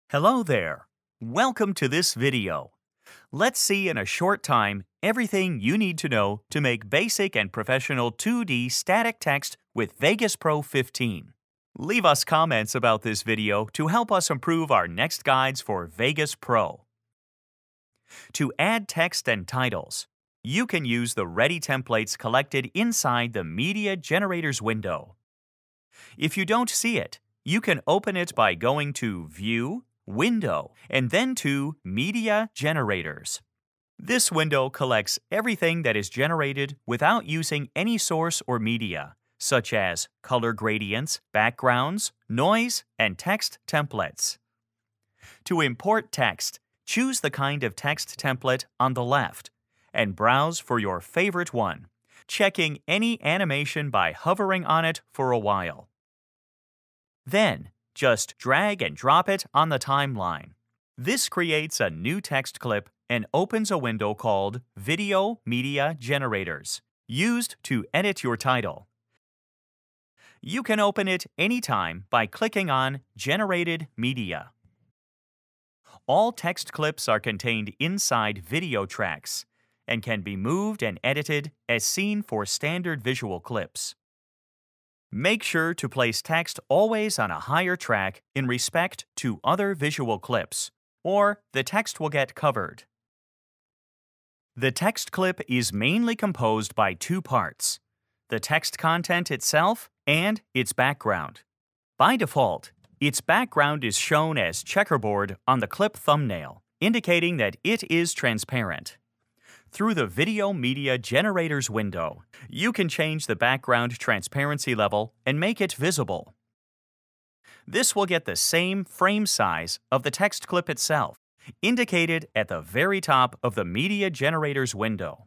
Hello there. Welcome to this video. Let's see in a short time everything you need to know to make basic and professional 2D static text with Vegas Pro 15. Leave us comments about this video to help us improve our next guides for Vegas Pro. To add text and titles, you can use the ready templates collected inside the Media Generators window. If you don't see it, you can open it by going to View, Window, and then to Media Generators. This window collects everything that is generated without using any source or media, such as color gradients, backgrounds, noise, and text templates. To import text, choose the kind of text template on the left and browse for your favorite one, checking any animation by hovering on it for a while. Then, just drag and drop it on the timeline. This creates a new text clip and opens a window called Video Media Generators, used to edit your title. You can open it anytime by clicking on Generated Media. All text clips are contained inside video tracks and can be moved and edited as seen for standard visual clips. Make sure to place text always on a higher track in respect to other visual clips, or the text will get covered. The text clip is mainly composed by two parts: the text content itself and its background. By default, its background is shown as checkerboard on the clip thumbnail, indicating that it is transparent. Through the Video Media Generators window, you can change the background transparency level and make it visible. This will get the same frame size of the text clip itself, indicated at the very top of the Media Generators window.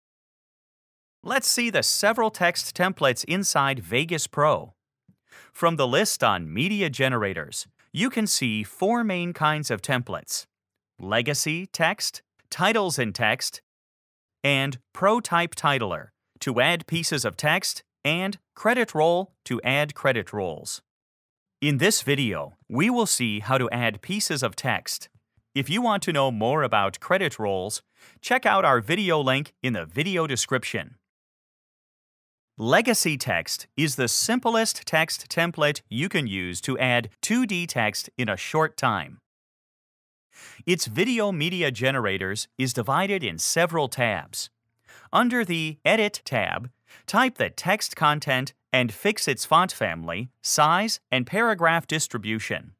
Let's see the several text templates inside Vegas Pro. From the list on Media Generators, you can see four main kinds of templates: Legacy Text, Titles in Text, and Pro Type Titler to add pieces of text, and Credit Roll to add credit rolls. In this video, we will see how to add pieces of text. If you want to know more about credit rolls, check out our video link in the video description. Legacy Text is the simplest text template you can use to add 2D text in a short time. Its Video Media Generators is divided in several tabs. Under the Edit tab, type the text content and fix its font family, size, and paragraph distribution.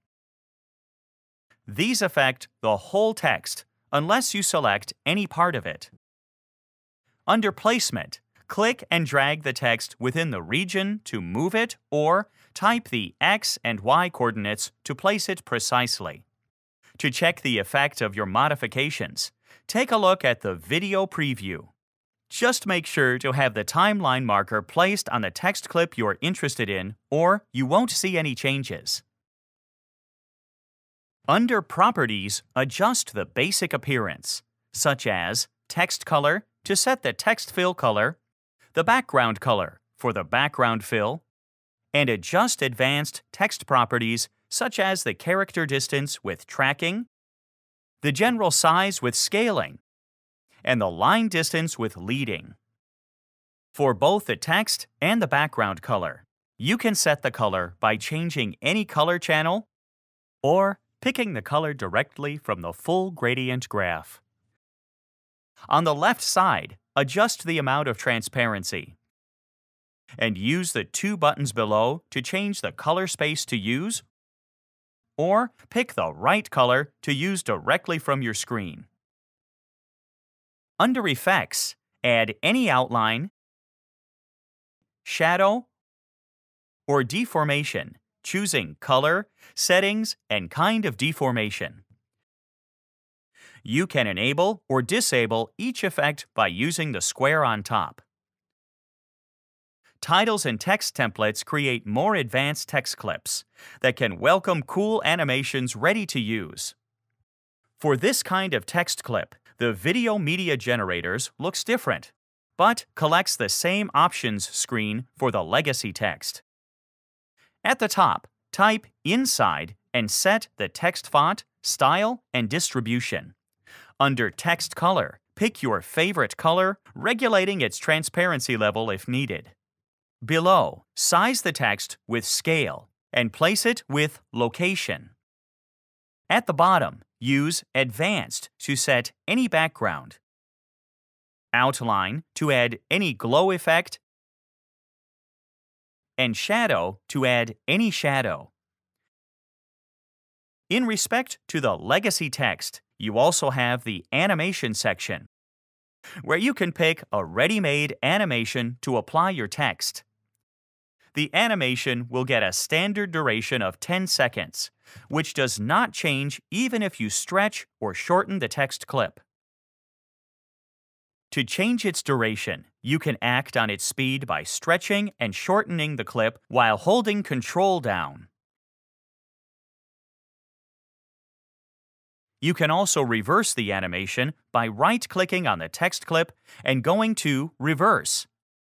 These affect the whole text unless you select any part of it. Under Placement, click and drag the text within the region to move it, or type the X and Y coordinates to place it precisely. To check the effect of your modifications, take a look at the video preview. Just make sure to have the timeline marker placed on the text clip you're interested in, or you won't see any changes. Under Properties, adjust the basic appearance, such as text color to set the text fill color, the background color for the background fill, and adjust advanced text properties such as the character distance with tracking, the general size with scaling, and the line distance with leading. For both the text and the background color, you can set the color by changing any color channel or picking the color directly from the full gradient graph. On the left side, adjust the amount of transparency, and use the two buttons below to change the color space to use, or pick the right color to use directly from your screen. Under Effects, add any outline, shadow, or deformation, choosing color, settings, and kind of deformation. You can enable or disable each effect by using the square on top. Titles and text templates create more advanced text clips that can welcome cool animations ready to use. For this kind of text clip, the Video Media Generators looks different, but collects the same options screen for the legacy text. At the top, type Inside and set the text font Style, and Distribution. Under Text Color, pick your favorite color, regulating its transparency level if needed. Below, size the text with Scale and place it with Location. At the bottom, use Advanced to set any background, Outline to add any glow effect, and Shadow to add any shadow. In respect to the legacy text, you also have the Animation section, where you can pick a ready-made animation to apply your text. The animation will get a standard duration of 10 seconds, which does not change even if you stretch or shorten the text clip. To change its duration, you can act on its speed by stretching and shortening the clip while holding Control down. You can also reverse the animation by right-clicking on the text clip and going to Reverse.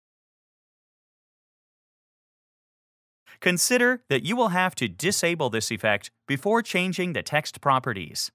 Consider that you will have to disable this effect before changing the text properties.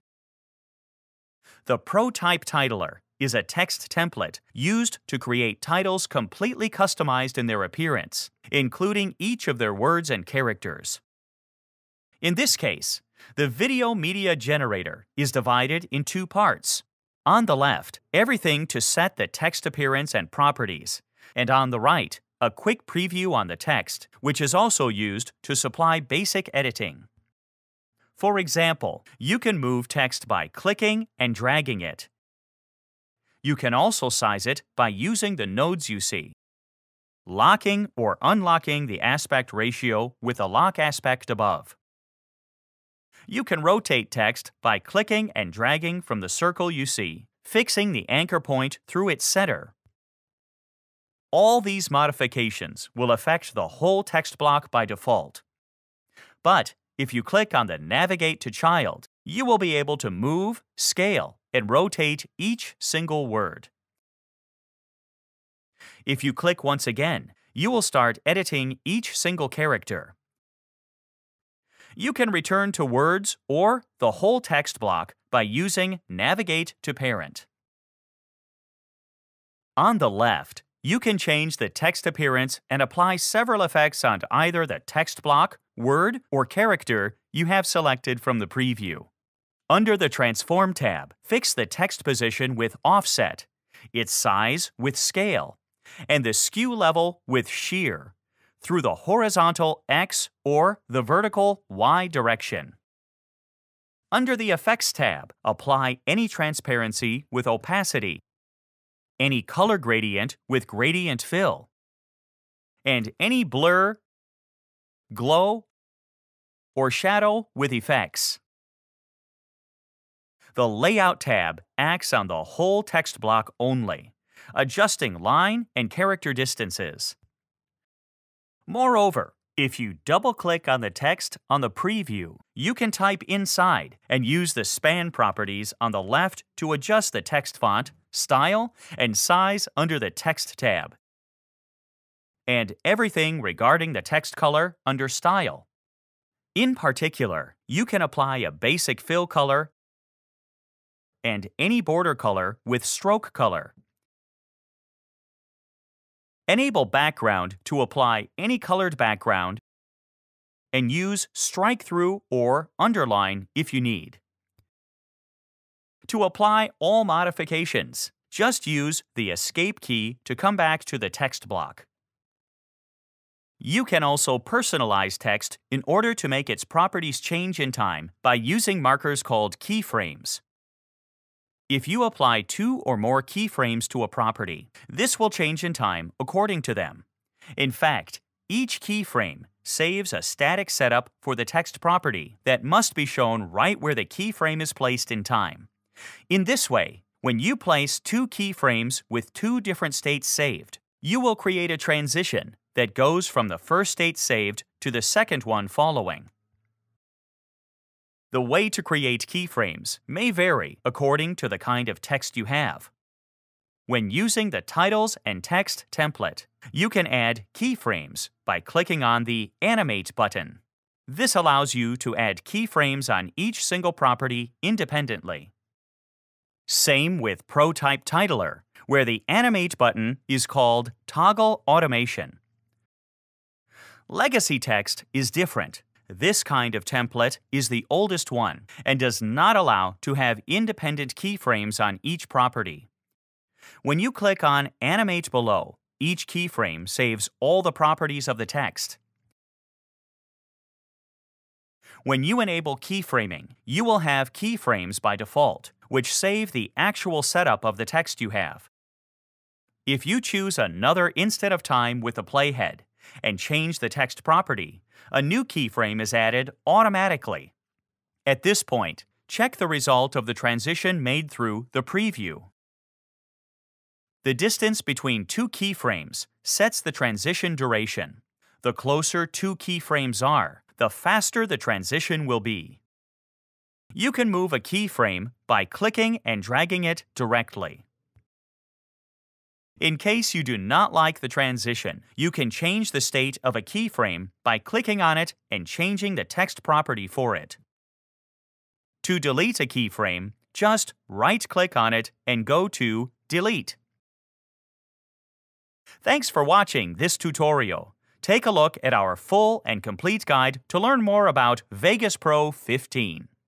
The ProType Titler is a text template used to create titles completely customized in their appearance, including each of their words and characters. In this case, the video media generator is divided in two parts. On the left, everything to set the text appearance and properties, and on the right, a quick preview on the text, which is also used to supply basic editing. For example, you can move text by clicking and dragging it. You can also size it by using the nodes you see, locking or unlocking the aspect ratio with the lock aspect above. You can rotate text by clicking and dragging from the circle you see, fixing the anchor point through its center. All these modifications will affect the whole text block by default. But if you click on the Navigate to Child, you will be able to move, scale, and rotate each single word. If you click once again, you will start editing each single character. You can return to words or the whole text block by using Navigate to Parent. On the left, you can change the text appearance and apply several effects on either the text block, word, or character you have selected from the preview. Under the Transform tab, fix the text position with Offset, its size with Scale, and the skew level with Shear, through the horizontal X or the vertical Y direction. Under the Effects tab, apply any transparency with opacity, any color gradient with gradient fill, and any blur, glow, or shadow with effects. The Layout tab acts on the whole text block only, adjusting line and character distances. Moreover, if you double-click on the text on the preview, you can type inside and use the span properties on the left to adjust the text font, style, and size under the Text tab, and everything regarding the text color under Style. In particular, you can apply a basic fill color and any border color with stroke color. Enable Background to apply any colored background, and use Strike Through or Underline if you need. To apply all modifications, just use the Escape key to come back to the text block. You can also personalize text in order to make its properties change in time by using markers called keyframes. If you apply 2 or more keyframes to a property, this will change in time according to them. In fact, each keyframe saves a static setup for the text property that must be shown right where the keyframe is placed in time. In this way, when you place 2 keyframes with 2 different states saved, you will create a transition that goes from the first state saved to the second one following. The way to create keyframes may vary according to the kind of text you have. When using the Titles and Text template, you can add keyframes by clicking on the Animate button. This allows you to add keyframes on each single property independently. Same with ProType Titler, where the Animate button is called Toggle Automation. Legacy text is different. This kind of template is the oldest one and does not allow to have independent keyframes on each property. When you click on Animate below, each keyframe saves all the properties of the text. When you enable keyframing, you will have keyframes by default, which save the actual setup of the text you have. If you choose another instant of time with the playhead and change the text property, a new keyframe is added automatically. At this point, check the result of the transition made through the preview. The distance between two keyframes sets the transition duration. The closer two keyframes are, the faster the transition will be. You can move a keyframe by clicking and dragging it directly. In case you do not like the transition, you can change the state of a keyframe by clicking on it and changing the text property for it. To delete a keyframe, just right-click on it and go to Delete. Thanks for watching this tutorial. Take a look at our full and complete guide to learn more about Vegas Pro 15.